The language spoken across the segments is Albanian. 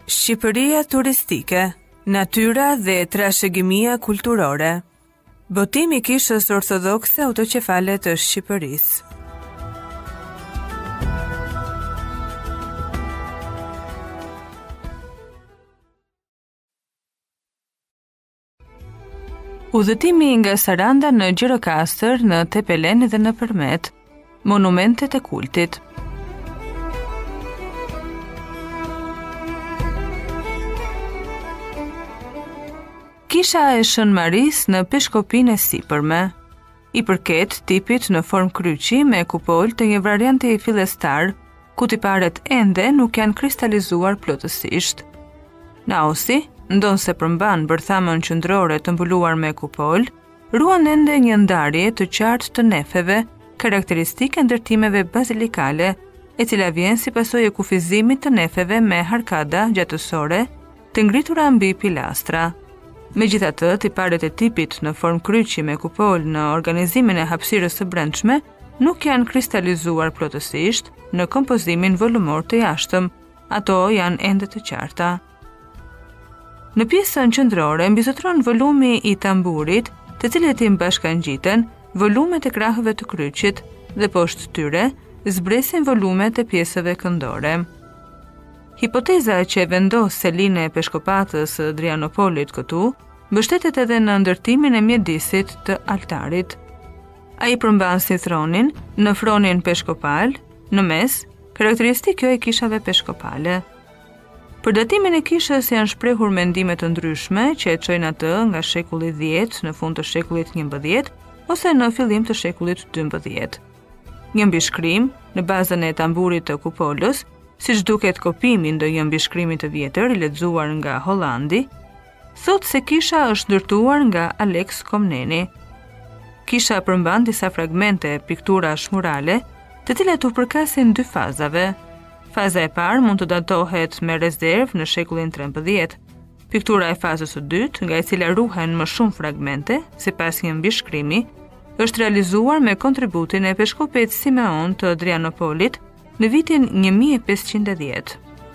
Shqipëria turistike, natyra dhe trashëgimia kulturore. Botimi i Kishës Ortodokse Autoqefale të Shqipërisë. Udhëtimi nga Saranda në Gjirokastër, në Tepelen dhe në Përmet, monumentet e kultit. Kisha e Shën Maris në Peshkopinë e Sipërme, i përket tipit në formë kryqi me kupol të një varianti fillestar, ku tiparet ende nuk janë kristalizuar plotësisht. Nausi, ndonse përmban bërthamën qendrore të mbuluar me kupol, ruan ende një ndarje të qartë të nefeve, karakteristike ndërtimeve bazilikale, e cila vjen si pasojë e kufizimit të nefeve me arkada gjatësore të ngritura mbi pilastra. Megjithatë, tiparet e tipit në formë kryqi me kupol në organizimin e hapësirës së brendshme nuk janë kristalizuar plotësisht në kompozimin volumor të jashtëm, ato janë ende të qarta. Në pjesën qendrore mbizotron volumi i tamburit, të cilët i bashkangjiten volumet e krahëve të kryqit dhe poshtë tyre zbresin volumet e pjesëve këndore. Hipoteza që vendos selinë e peshkopatës së Adrianopolit këtu mbështetet edhe në ndërtimin e mjedisit të altarit. Ai përmban si thronin në fronin peshkopal, në mes, karakteristikë kjo e kishave peshkopale. Për datimin e kishës janë shprehur mendime të ndryshme që e çojnë atë nga shekulli 10 në fund të shekullit 11 ose në fillim të shekullit 12. Një mbishkrim në bazën e tamburit të kupolës, siç duket kopimi ndonjë mbishkrimi të vjetër i lexuar nga Hollandi, thotë se kisha është ndërtuar nga Alex Komneni. Kisha përmban disa fragmente pikturash murale, të cilat u përkasin dy fazave. Faza e parë mund të datohet me rezervë në shekullin 13. Piktura e fazës së dytë, nga e cila ruhen më shumë fragmente, sipas një mbishkrimi, është realizuar me kontributin e peshkopit Simeon të Adrianopolit në vitin 1510.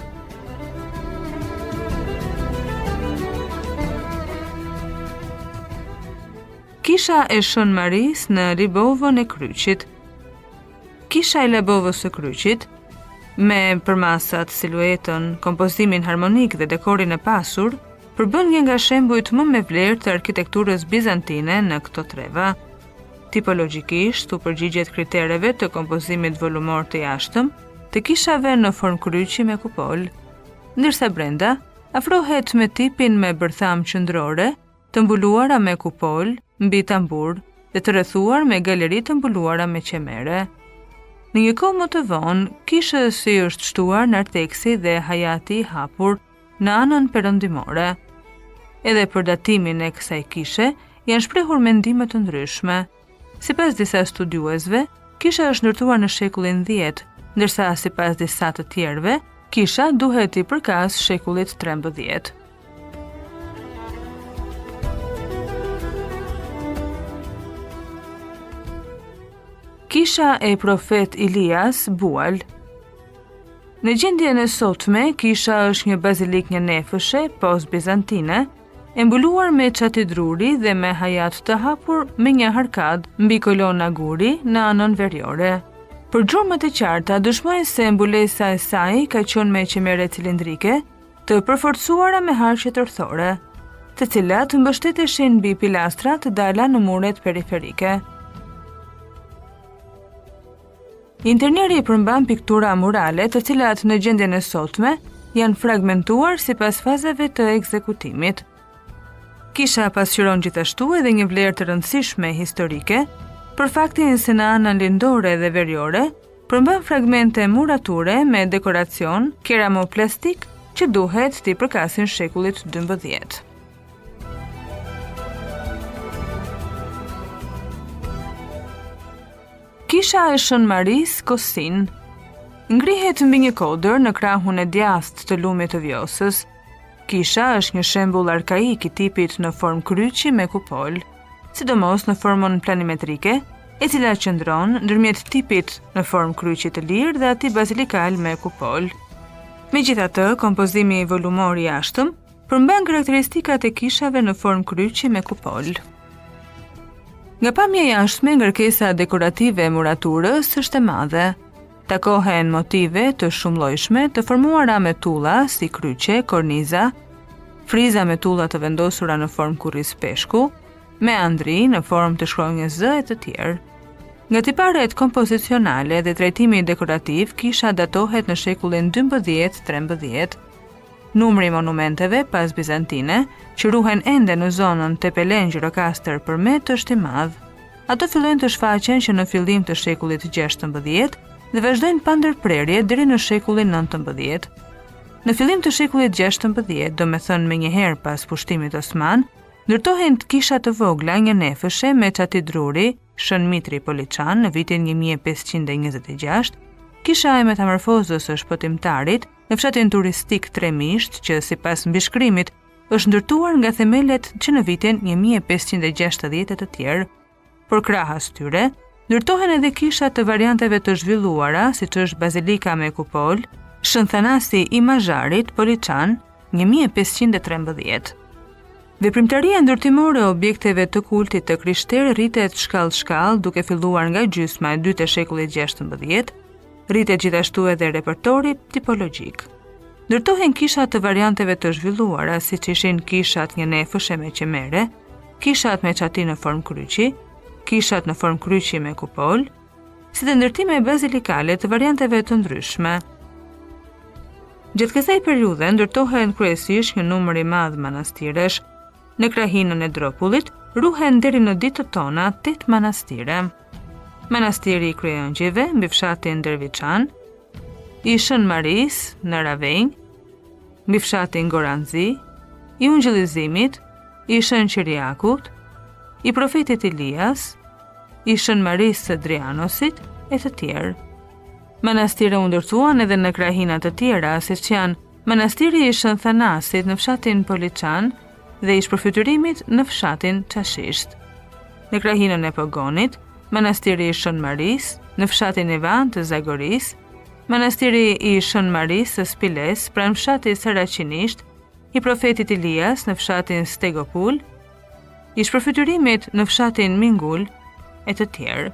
Kisha e Shën Maris në Libovën e Kryqit. Kisha e Libovës së Kryqit, me përmasat, siluetën, kompozimin harmonik dhe dekorin e pasur, përbën një nga shembujt më me vlerë të arkitekturës bizantine në këto treva. Tipologjikisht u përgjigjet kritereve të kompozimit volumor të jashtëm, të kishave në formë kryqi me kupol, ndërsa brenda afrohet me tipin me bërtham qendrore, të mbuluara me kupol, mbi tambur dhe të rrethuar me galeri të mbuluara me qemere. Në një kohë më të vonë, kishës i është shtuar narteksi dhe hajati i hapur në anën perëndimore. Edhe për datimin e kësaj kishe janë shprehur mendime të ndryshme. Sipas disa studiuesve, kisha është ndërtuar në shekullin 10, ndërsa sipas disa të tjerëve, kisha duhet i përkas shekullit 13. Kisha e profet Ilias Bual. Në gjendjen e sotme, kisha është një bazilik një nefëshe, post-bizantine, e mbuluar me çati druri dhe me hajat të hapur me një arkad mbi kolona guri në anën veriore. Për gjurmët e qarta, dëshmojnë se mbulesa e saj ka qenë me qemere cilindrike, të përforcuara me harqe tërthore, të cilat mbështeteshin mbi pilastra të dala në muret periferike. Interieri përmban piktura murale, të cilat në gjendjen e sotme janë fragmentuar sipas fazave të ekzekutimit. Kisha pasqyron gjithashtu edhe një vlerë të rëndësishme historike, për faktin se në anën lindore dhe veriore përmban fragmente murature me dekoracion keramoplastik që duhet t'i përkasin shekullit 12. Kisha e Shën Maris Kosin. Ngrihet mbi një kodër në krahun e djathtë të lumit të Vjosës. Kisha është një shembull arkaik i tipit në formë kryqi me kupol, sidomos në formën planimetrike, e cila qëndron ndërmjet tipit në formë kryqi të lirë dhe atij bazilikal me kupol. Megjithatë, kompozimi volumor i jashtëm përmban karakteristikat e kishave në formë kryqi me kupol. Nga pamja e jashtme, ngarkesa dekorative e muraturës është e madhe. Takohen motive të shumëllojshme të formuara me tulla si kryqe, korniza, friza me tulla të vendosura në formë kurriz peshku, me andri në formë të shkronjës Z e të tjerë. Nga tiparet kompozicionale dhe trajtimi dekorativ, kisha datohet në shekullin 12-13. Numri i monumenteve pas bizantine, që ruhen ende në zonën Tepelen Gjirokastër Përmet, është i madh. Ato fillojnë të shfaqen që në fillim të shekullit 16 dhe vazhdojnë pa ndërprerje deri në shekullin 19. Në fillim të shekullit 16, domethënë menjëherë pas pushtimit osman, ndërtohen kisha të vogla një nefëshe me çati druri, Shën Mitri Poliçan në vitin 1526, kisha e metamorfozës së shpëtimtarit në fshatin turistik Tremisht, që sipas mbishkrimit është ndërtuar nga themelet që në vitin 1560 e të tjerë. Por krahas tyre, ndërtohen edhe kisha të varianteve të zhvilluara, siç është Bazilika me kupol, Shën Thanasi i Mazharit Poliçan 1513. Veprimtaria ndërtimore e objekteve të kultit të krishterë rritet shkallë duke filluar nga gjysma e dytë e shekullit 16, rritet gjithashtu edhe repertori tipologjik. Ndërtohen kisha të varianteve të zhvilluara, siç ishin kishat një nefëshe me qemere, kishat me çati në formë kryqi, kishat në formë kryqi me kupol, si dhe ndërtime bazilikale të varianteve të ndryshme. Gjatë kësaj periudhe ndërtohen kryesisht një numër i madh manastiresh. Në krahinën e Dropullit ruhen deri në ditët tona 8 manastire. Manastiri i Kryëngjëve mbi fshatin Derviçan, i Shën Maris në Ravenj, mbi fshatin Goranzi, i Ungjëllizimit, i Shën Qiriakut, i Profetit Ilias, i Shën Maris së Drianosit e të tjerë. Manastire u ndërtuan edhe në krahina të tjera, siç janë Manastiri i Shën Thanasit në fshatin Poliçan dhe i shpërfytyrimit në fshatin Çashisht. Në krahinën e Pogonit, Manastiri i Shën Maris në fshatin Ivan të Zagoris, Manastiri i Shën Maris së Spiles pranë fshatit Saraqinisht, i Profetit Ilias në fshatin Stegopul, i shpërfytyrimit në fshatin Mingul e të tjerë.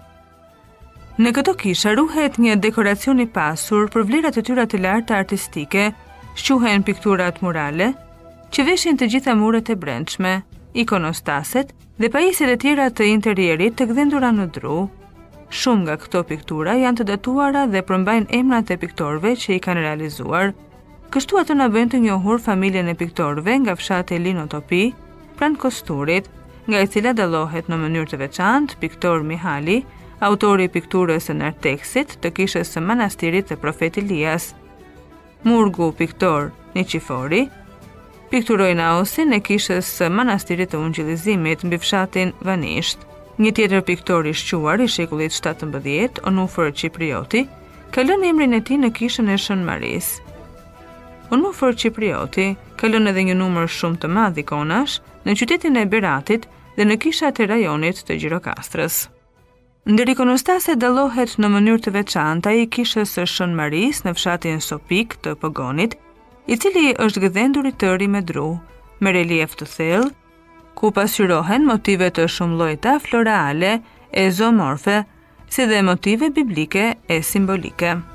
Në këto kisha ruhet një dekoracion i pasur për vlerat e tyre të larta artistike, shquhen pikturat murale, që veshin të gjitha muret e brendshme, ikonostaset dhe pajisjet e tjera të interierit të gdhendura në dru. Shumë nga këto piktura janë të datuara dhe përmbajnë emrat e piktorëve që i kanë realizuar. Kështu ato na bëjnë të njohur familjen e piktorëve nga fshati Linotopi, pranë Kosturit, nga e cila dallohet në mënyrë të veçantë piktor Mihali, autori i pikturës së Narteksit të kishës së manastirit të Profetit Ilias. Murgu piktor Niqifori pikturoi naosin e kishës së manastirit të Ungjëllizimit mbi fshatin Vanisht. Një tjetër piktor i shquar i shekullit 17, Onufor Qiprioti, ka lënë emrin e tij në kishën e Shën Maris. Onufor Qiprioti ka lënë edhe një numër shumë të madh ikonash në qytetin e Beratit dhe në kishat e rajonit të Gjirokastrës. Ndër ikonostaset dallohet në mënyrë të veçantë ai i kishës së Shën Maris në fshatin Sopik të Pogonit, i cili është gdhendur i tëri me dru, me relief të thellë, ku pasqyrohen motive të shumëllojta floreale e zoomorfe, si dhe motive biblike e simbolike.